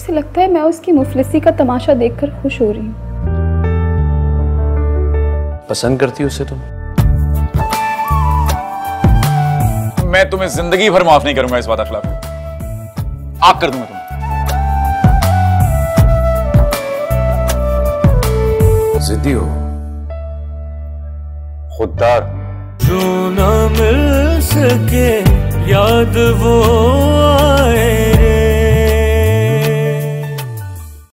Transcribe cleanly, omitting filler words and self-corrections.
जैसे लगता है मैं उसकी मुफलिसी का तमाशा देखकर खुश हो रही हूँ। पसंद करती हो उसे तुम? मैं तुम्हें जिंदगी भर माफ नहीं करूंगा इस बात खिलाफ। आग कर दूंगा तुम्हें। जिद्दी हो, खुददार। जो ना मिल सके याद वो